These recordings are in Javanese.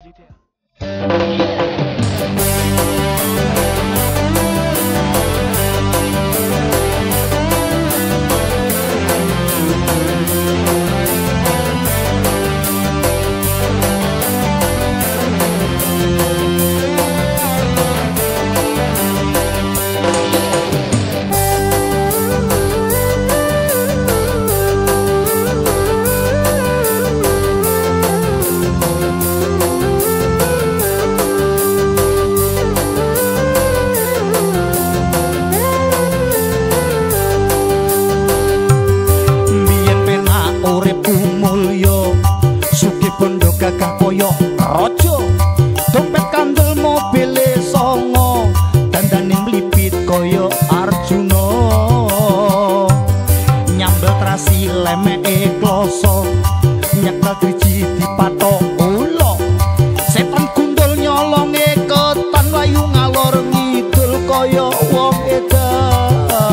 Gagah koyo raja dompet kandel mobile songo dandane mlipit koyo Arjuna nyambel trasi lemeke kloso nyekel driji dipatok ula setan gundul nyolonge ketan layu ngalor ngidul koyo wong edan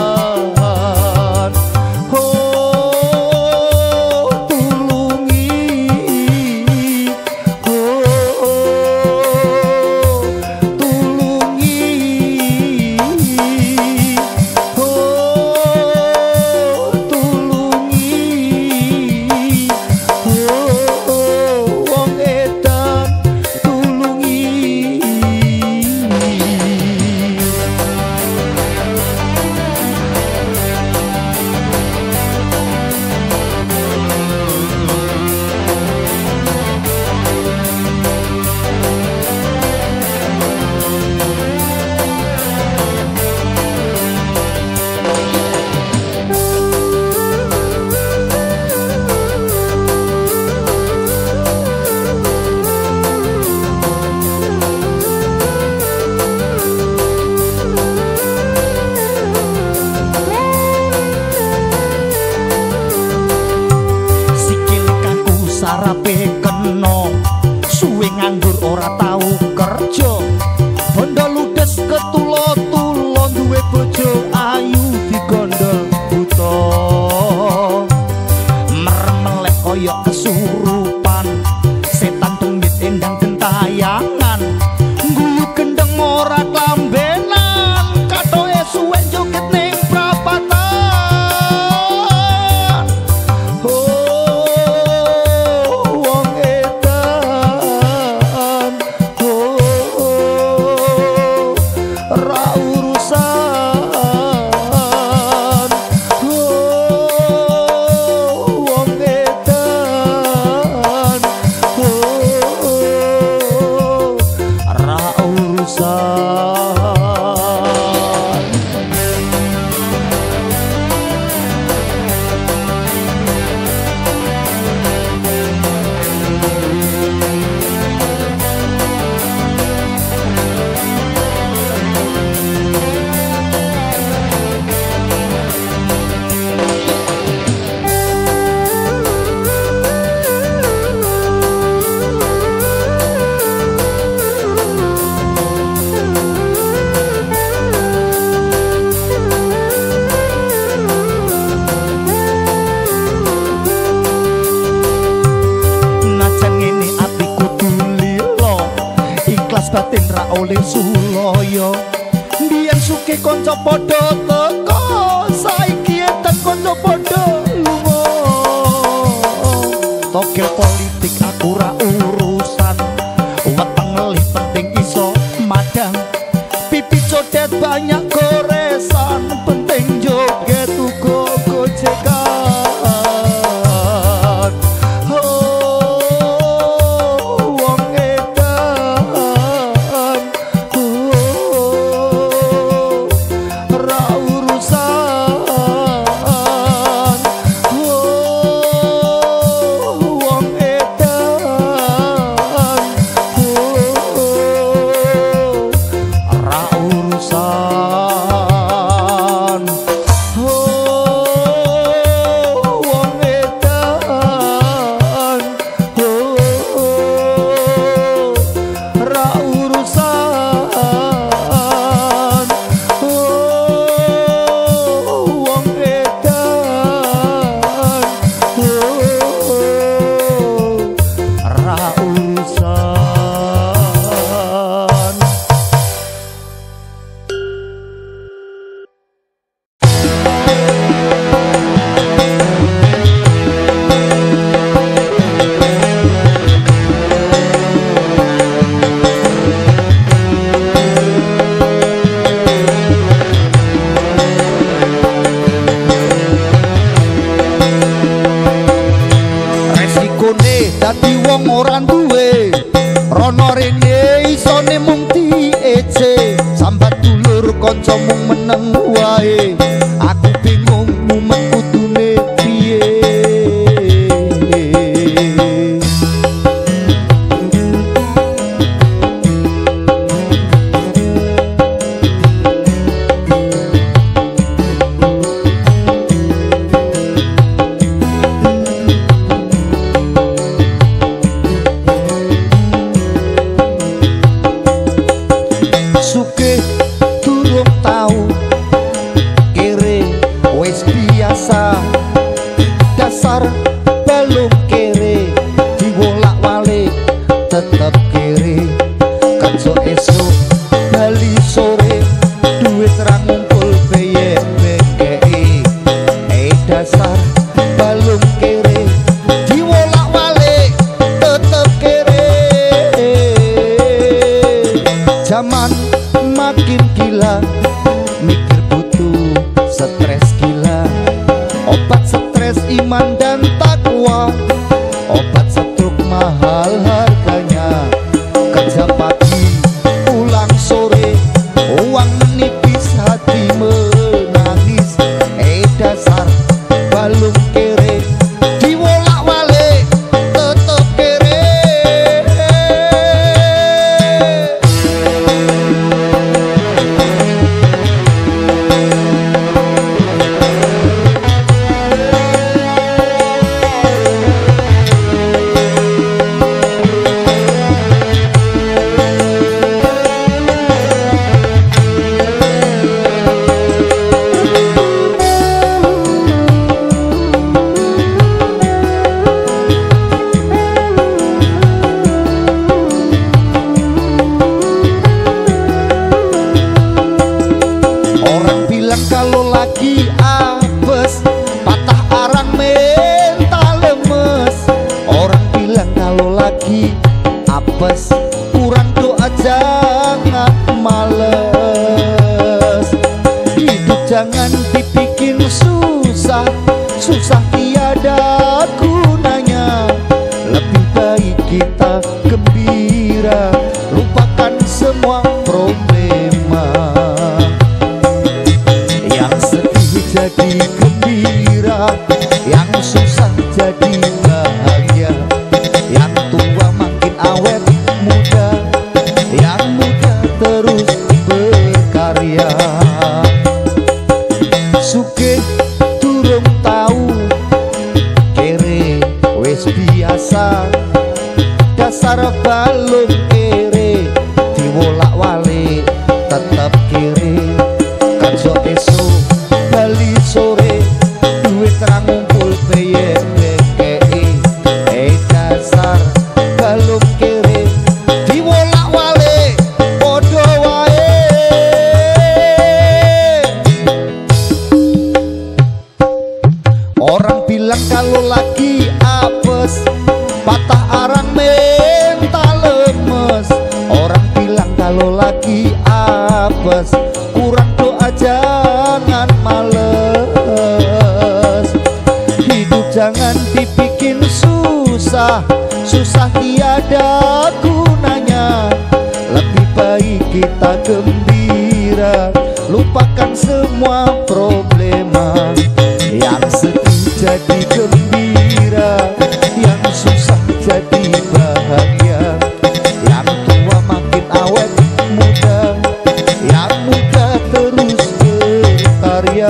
sarape kena suwe nganggur ora tau kerja bondo ludes ketulo-tulo duwe bojo ayu digondol buta mermelek koyo kesurupan setan tumit endang gentayangan guyu gendeng ora klambenan katoke suwe joget ning prapatan batin ra oleh suloyo biyen suke kanca padha teko saiki edan kanca padha lunga togel politik aku ra urusan weteng ngelih penting iso madang pipi codet banyak goresan penting joget uga gojekan urusan kanca mung meneng wae aku bingung mumet kudune piye sugih durung tau kere wis biasa dasar belum kere diwolak-walik tetep kere kanca esuk bali sore duit ra ngumpul beye bekei dasar belum kere diwolak-walik tetep kere zaman makin gila mikir butuh stres gila obat stres iman dan takwa obat stroke mahal harganya kerja pagi pulang sore uang menipis hati menangis dasar balung kere diwolak-walik tetep kere kalau lagi apes patah arang mental lemes orang bilang kalau lagi apes kurang doa jangan males hidup jangan dibikin susah susah tiada gunanya lebih baik kita gembira lupakan semua problema jadi gembira, yang susah jadi bahagia, yang tua makin awet muda, yang muda terus berkarya. Sugih durung tahu kere wis biasa dasar balung kere diwolak-walik tetep kere kanca esuk bali sore duit ra ngumpul beye bekei dasar balung kere diwolak-walik padha wae orang bilang kalau lagi apes patah arang mental lemes orang bilang kalau lagi apes kurang doa jangan males hidup jangan dibikin susah susah tiada gunanya lebih baik kita gembira lupakan semua problema yang sedih jadi gembira yang susah jadi bahagia yang tua makin awet muda yang muda terus berkarya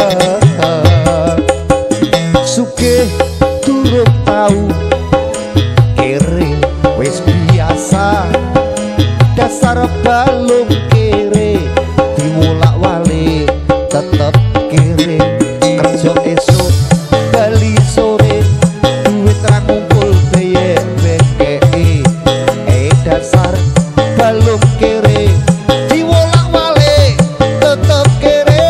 sugih durung tahu kere wis biasa dasar balung kere diwolak-walik tetep kere kerja esuk bali sore duit ra ngumpul beye bekei dasar balung kere diwolak-walik tetep kere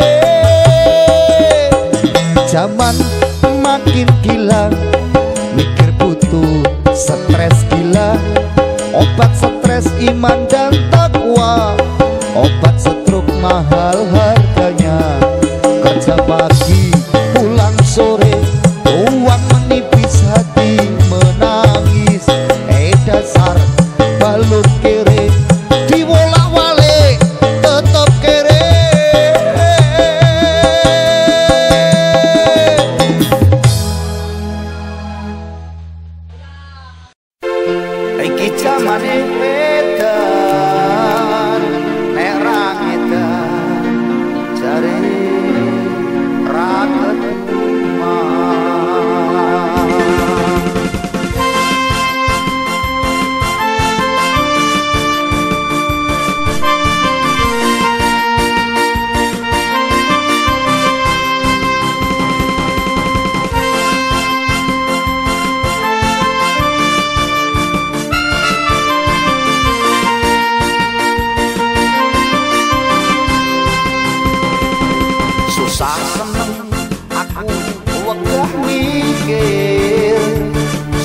zaman makin gila mikir butuh stres gila obat stres iman dan takwa obat stroke mahal harganya kerja pagi pulang sore uang menipis hati menangis dasar balung kere diwolak-walik tetep kere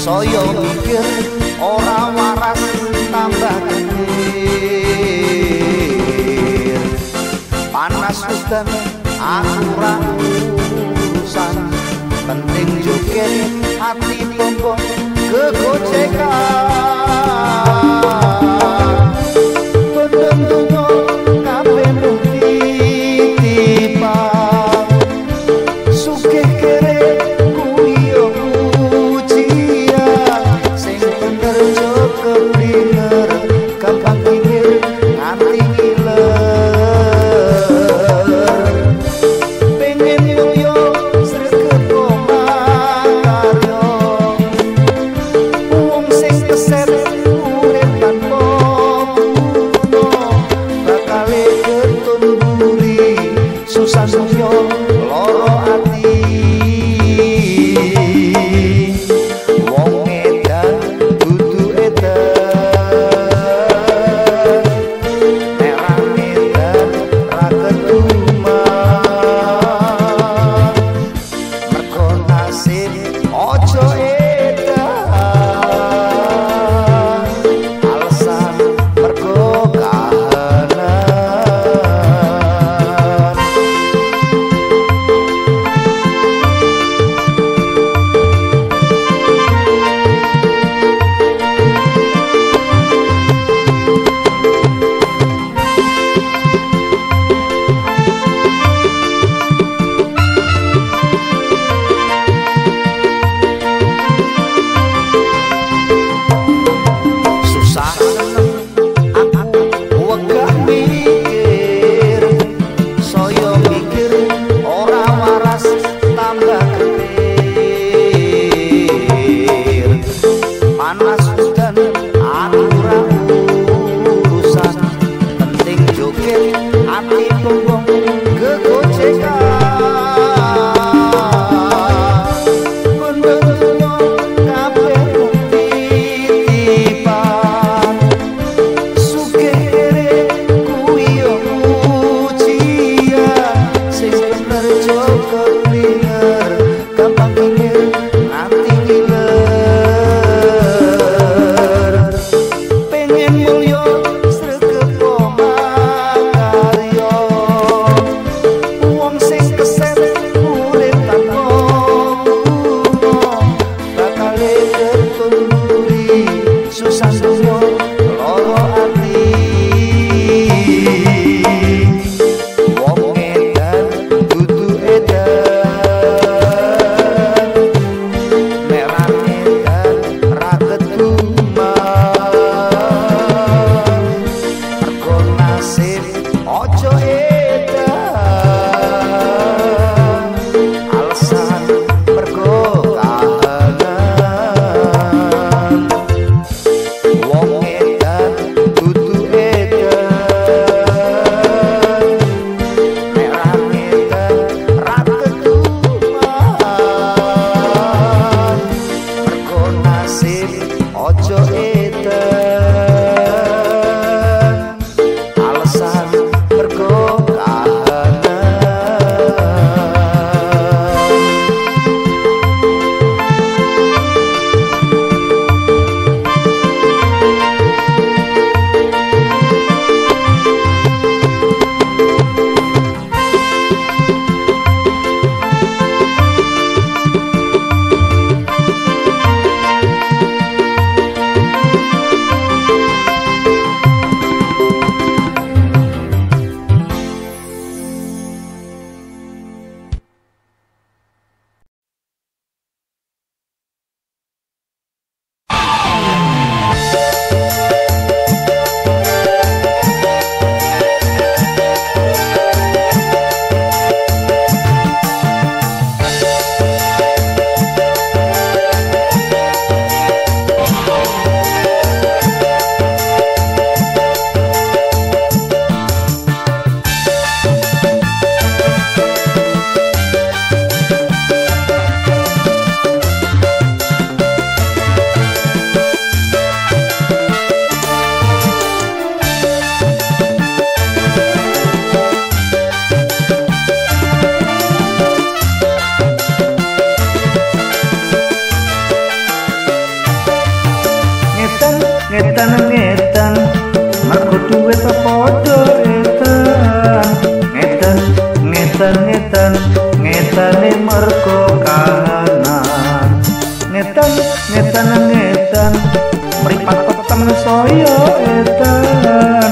saya mikir ora waras tambah kecil panas udan aku ra urusan penting joget hati tombo kegocekan penentunya kabeh bukti timbang sugih kere kuwi yo ujian sing bener yo keblinger gampang pikir nganti ngiler pengen yo sregep karyo wong sing keset urip tanpa kuno bakal ketun buri susah yo loro ati wong edan dudu edan nek ra edan ra keduman mergo nasib ojo edan alasan mergo kahanan ngeten ngetane mergo kahanan ngeten mripat peteng saya edan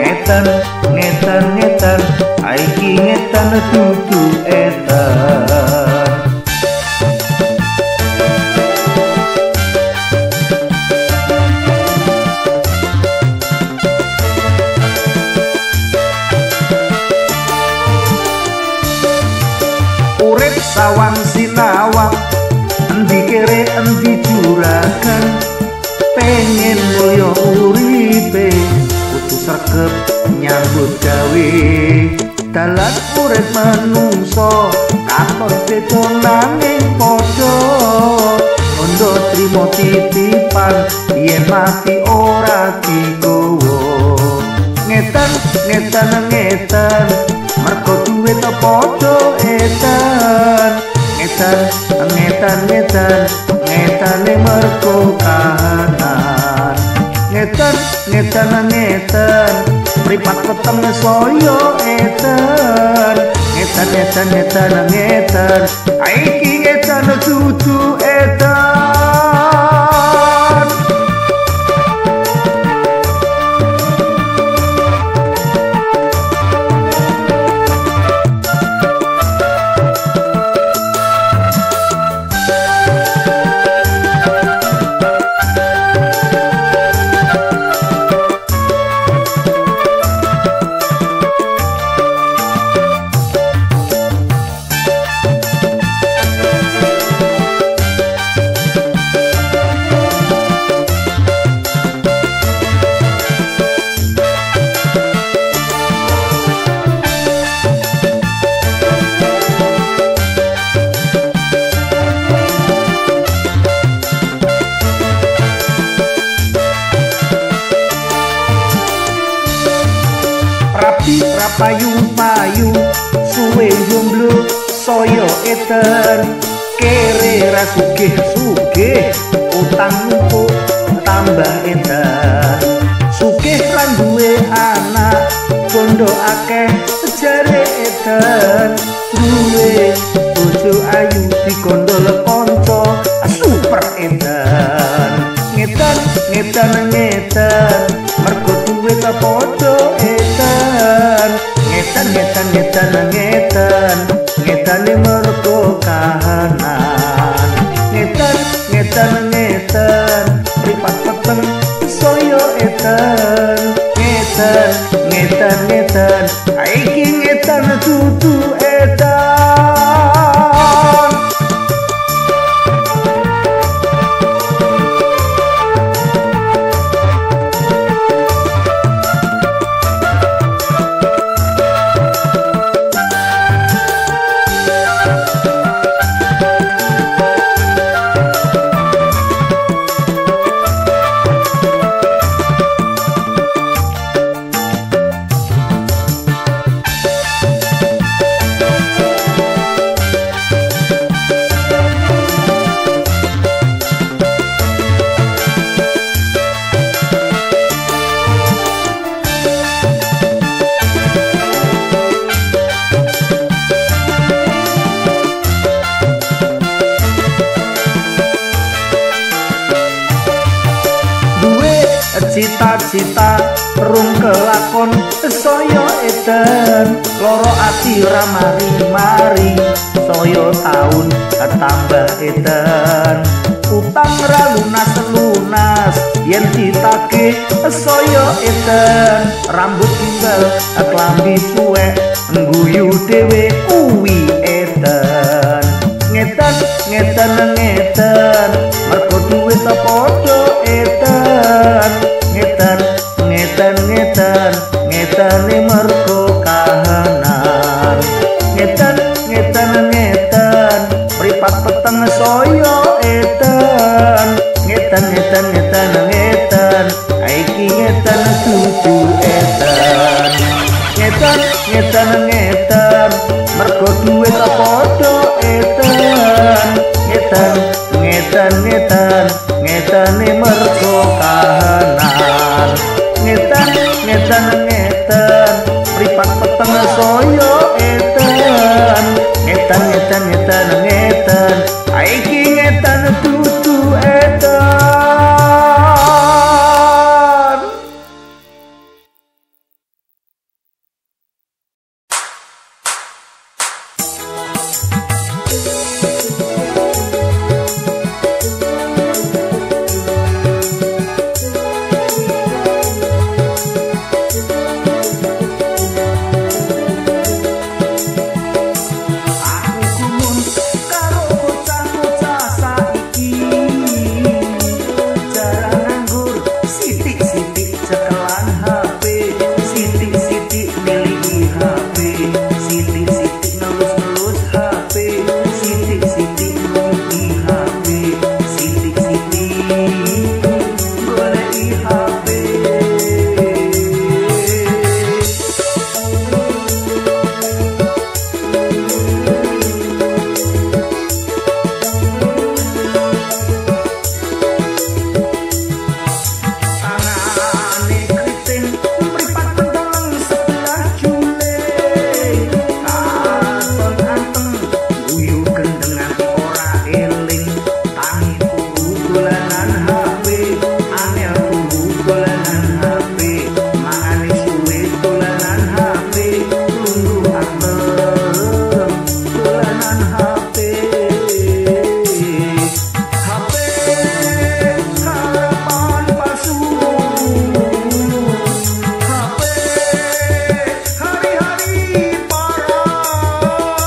ngeten aiki ngeten dudu edan urip sawang sinawang endi kere endi juragan pengen mulya uripe kudu sregep nyambut gawe dalan urip manungsa katon beda nanging padha ondo trimo titipan yen mati ora digowo ngeten mergo duwe ta padha edan ngetane mergo kahanan ngeten mripat peteng saya edan ngeten aiki ngeten dudu edan payu suwe jomblo saya edan kere ra sugih utang numpuk tambah edan sugih lan duwe anak bondo akeh sejare edan duwe bojo ayu dikondol kanca super edan ngeten mergo duwe ta padha edan ngeten mergo kahanan ngeten mripat peteng saya edan ngeten aiki ngeten dudu edan cita-cita rung kelakon saya edan loro ati ra mari saya taun tambah edan utang ra lunas yen ditagih saya edan rambut tinggal klambi suwek ngguyu dhewe kuwi edan ngeten mergo duwe ta padha edan ngeten mergo kahanan ngeten mripat peteng saya edan ngeten aiki ngeten dudu edan ngeten mergo duwe ta padha edan ngeten mergo kahanan ngeten mripat peteng saya edan Sidik-sidik ngelus-ngelus HP, sidik-sidik ngelus HP, sidik-sidik golek HP. Tangane kriting mripat pentolong sebelah jule, katon anteng guyu gendengan ora eling, tangi turu dolanan HP, angel turu dolanan HP, mangane suwe dolanan HP, lungguh anteng dolanan HP. HP harapan palsu, HP hari-hari parah.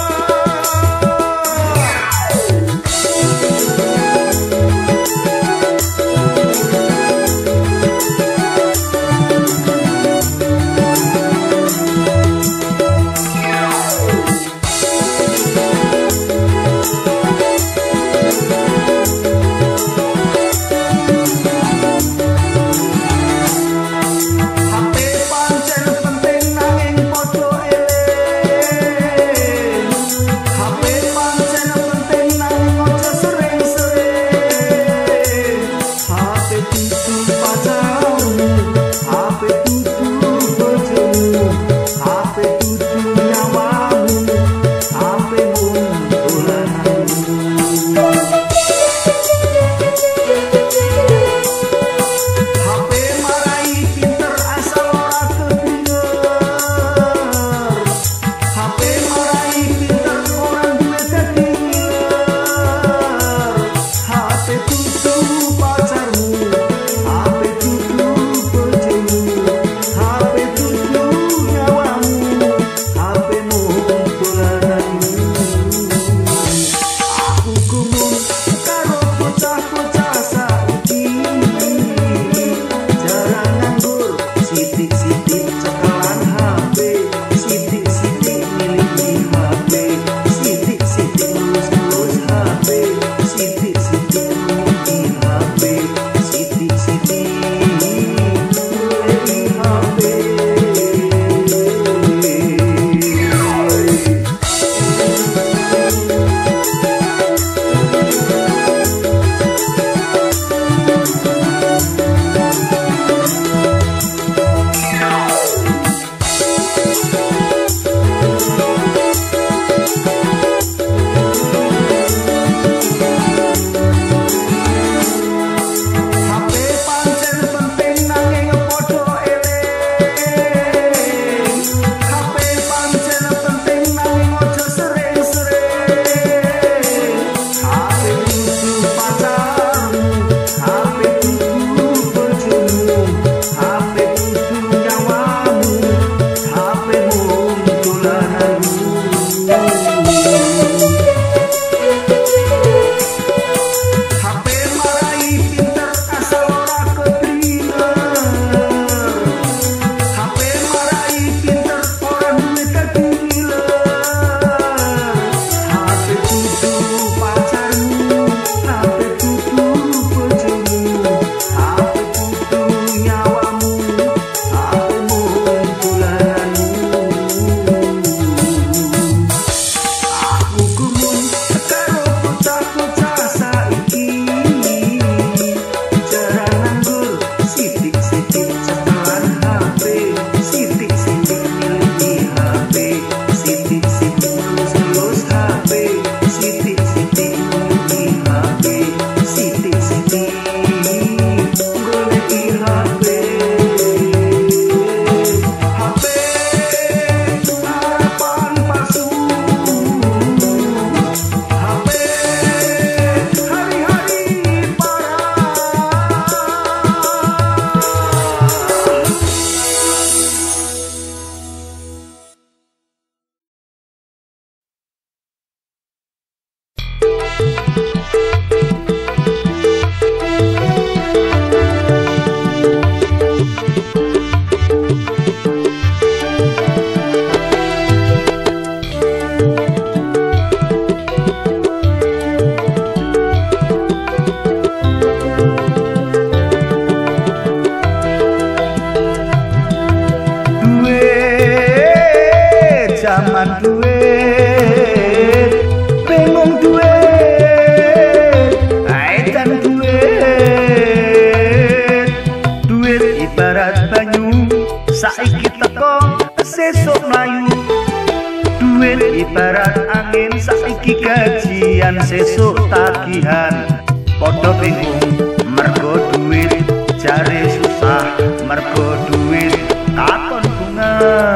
ibarat angin saiki gajian sesuk tagihan padha bingung mergo duit jare susah mergo duit katon bunga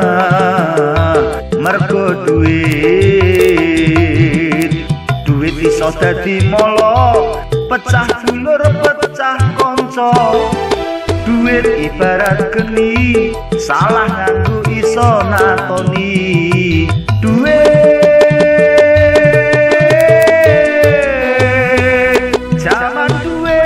mergo duit iso dadi molo pecah dulur pecah kanca duit ibarat geni salah nganggo iso natoni duit jaman duit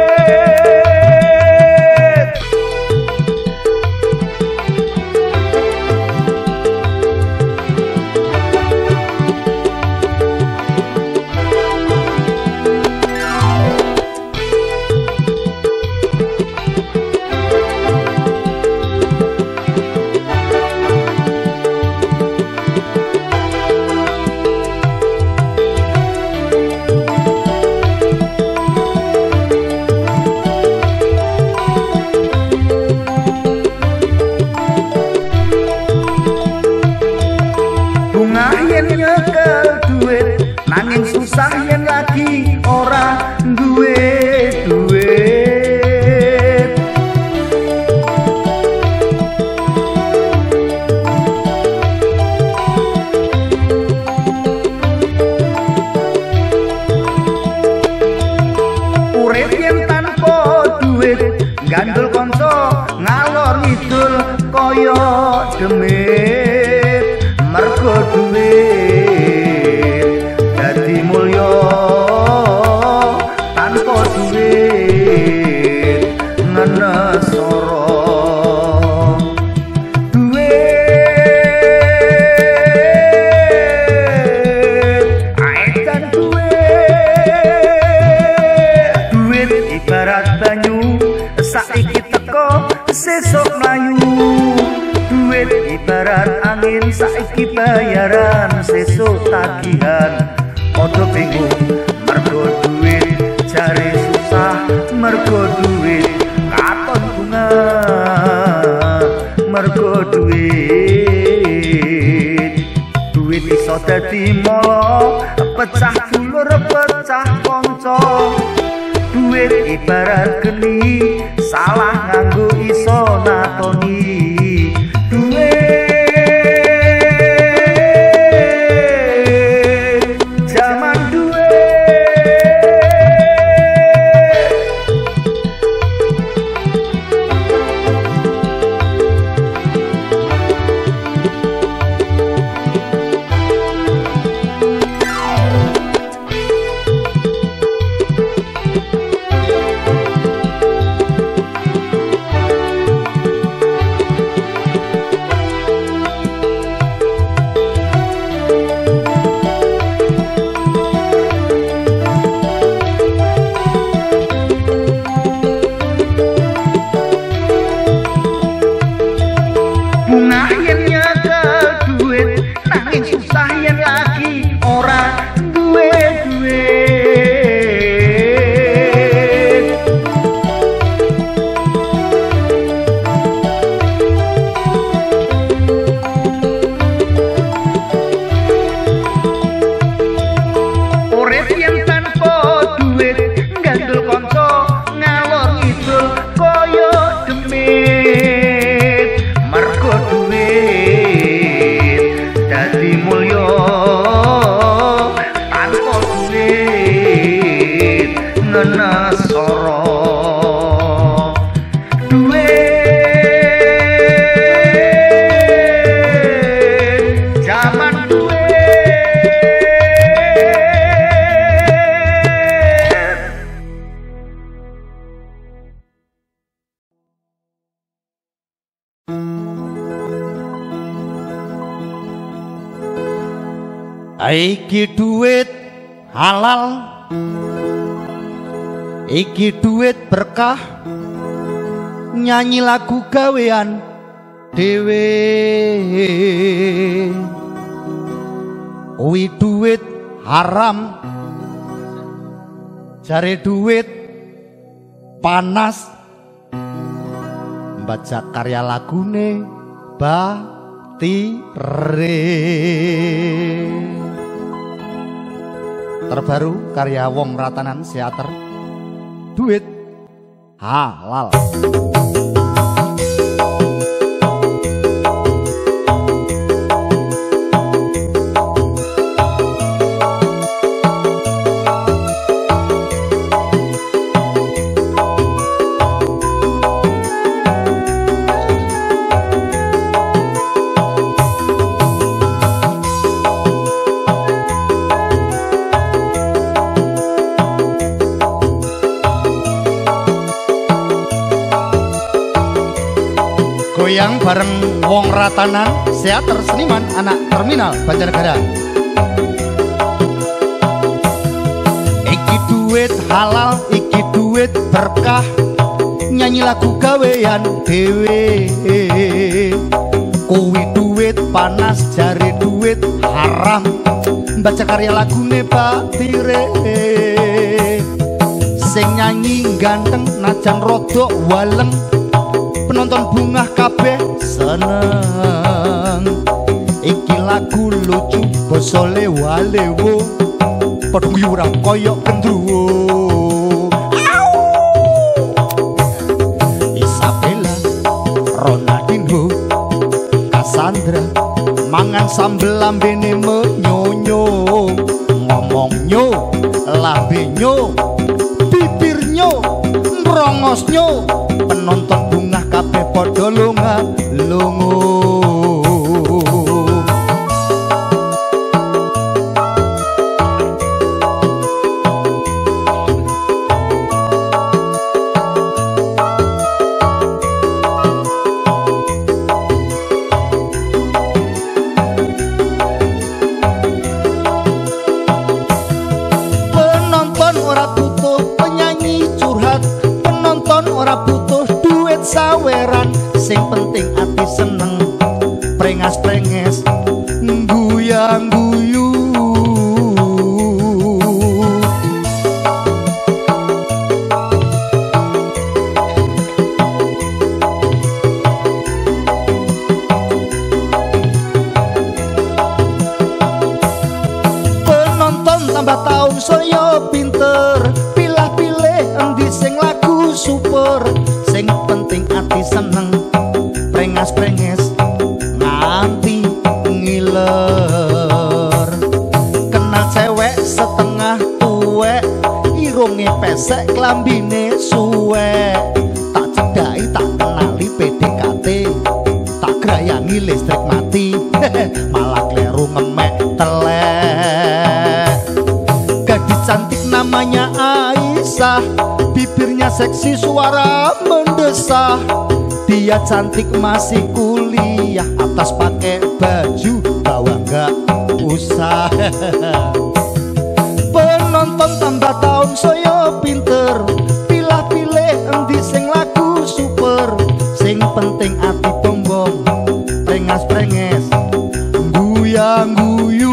nanging susah yen lagi ora duwe duit urip yen tanpa duit gandul kanca ngalor ngidul kaya demit mergo duit dadi mulya tanpa duit ngenesara duit aedan duit ibarat banyu saiki teko sesuk mlayu duit ibarat angin saiki bayaran sesuk tagihan padha bingung mergo duit jare susah mergo duit katon bunga mergo duit iso dadi molo pecah dulur pecah kanca duit ibarat geni salah nganggo iso natoni Iki duit halal, iki duit berkah, nyanyi lagu gawean dhewe. Kuwi duit haram, jare duit panas. Baca karya lagune Bah tire. Terbaru karya Wong Ratanan Seater, Duit Halal. Goyang bareng Wong Ratanan Seater Seniman Anak Terminal Banjarnegara. Iki duit halal, iki duit berkah, nyanyi lagu gawean dewe. Kuwi duit panas jare duit haram, baca karya lagune Pak Tire. Sing nyanyi ganteng najan rodok waleng, penonton bungah kabeh seneng. Iki lagu lucu basa lewa-lewo, padha nguyurang koyok gendruwo. Isabella, Ronaldinho, Cassandra, mangan sambel lambene menyonyo, ngomongnya lambenya, bibirnya nrongosnya, penonton bungah kabeh padha lunga-lungo. Penonton ora butuh penyanyi curhat, penonton ora butuh duit saweran, sing penting ati seneng, prengas-prenges guyang-guyu. Penonton tambah tahun saya pinter, pilah-pilih endi sing lagu super, sing penting ati seneng, prengas-prenges nganti ngiler. Kenal cewek setengah tuwek, irunge pesek klambine suwek, tak cedai tak kenali PDKT, tak grayangi listrik mati, malah kleru ngemek telek. Gadis cantik namanya Aisyah, bibirnya seksi suara mendesah, dia cantik masih kuliah, atas pakai baju bawah nggak usah. Penonton tambah tahun saya pinter, pilah-pilih endi sing lagu super, sing penting ati bombong, prengas-prenges guyang-guyu.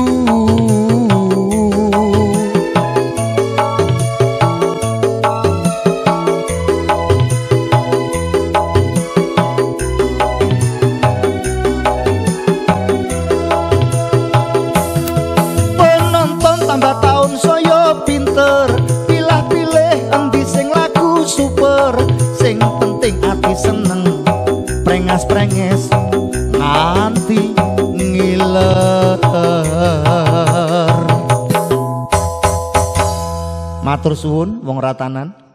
Tambah tahun saya pinter, pilah-pilih endi sing lagu super, sing penting ati seneng, prengas-prenges nganti ngiler. Matur suwun Wong Ratanan.